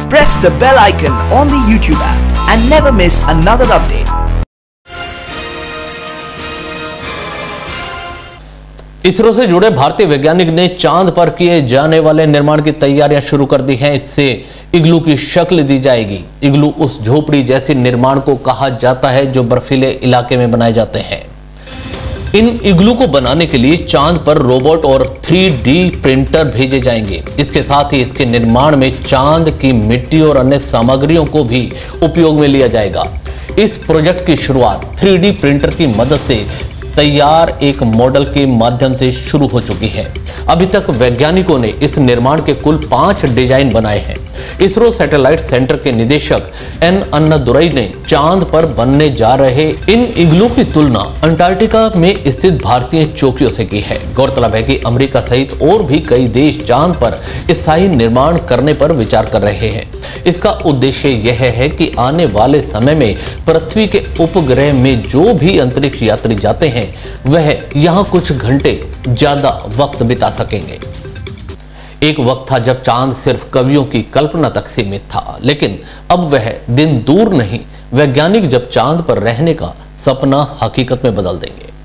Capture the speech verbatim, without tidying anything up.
Press the bell icon on the YouTube app and never miss another update. ISRO से जुड़े भारतीय वैज्ञानिक ने चांद पर किए जाने वाले निर्माण की तैयारियां शुरू कर दी हैं। इससे इग्लू की शक्ल दी जाएगी। इग्लू उस झोपड़ी जैसे निर्माण को कहा जाता है जो बर्फीले इलाके में बनाए जाते हैं। इन इग्लू को बनाने के लिए चांद पर रोबोट और थ्री डी प्रिंटर भेजे जाएंगे। इसके साथ ही इसके निर्माण में चांद की मिट्टी और अन्य सामग्रियों को भी उपयोग में लिया जाएगा। इस प्रोजेक्ट की शुरुआत थ्री डी प्रिंटर की मदद से तैयार एक मॉडल के माध्यम से शुरू हो चुकी है। अभी तक वैज्ञानिकों ने इस निर्माण के कुल पांच डिजाइन बनाए हैं। इसरो सैटेलाइट सेंटर के निदेशक एन अन्नादुरई ने चांद पर बनने जा रहे इन इग्लू की तुलना अंटार्कटिका में स्थित भारतीय चौकियों से की है। गौरतलब है कि अमेरिका सहित और भी कई देश चांद पर स्थायी निर्माण करने पर विचार कर रहे हैं। इसका उद्देश्य यह है कि आने वाले समय में पृथ्वी के उपग्रह में जो भी अंतरिक्ष यात्री जाते हैं वह यहाँ कुछ घंटे ज्यादा वक्त बिता सकेंगे। एक वक्त था जब चांद सिर्फ कवियों की कल्पना तक सीमित था, लेकिन अब वह दिन दूर नहीं, वैज्ञानिक जब चांद पर रहने का सपना हकीकत में बदल देंगे।